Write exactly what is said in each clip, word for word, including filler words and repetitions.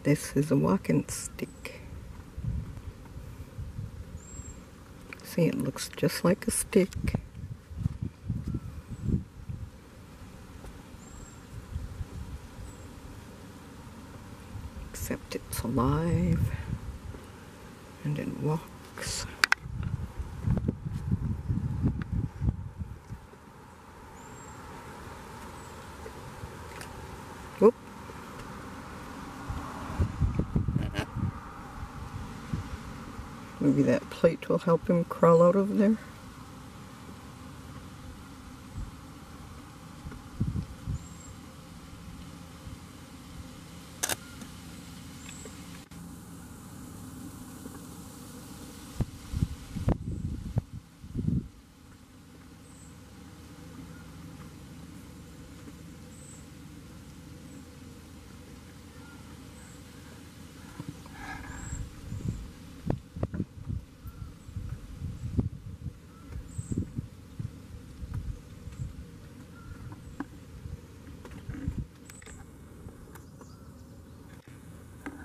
This is a walking stick. See, it looks just like a stick. Except it's alive and it walks. Whoop. Maybe that plate will help him crawl out of there.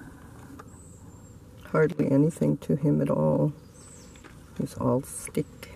Hardly anything to him at all. He's all stick.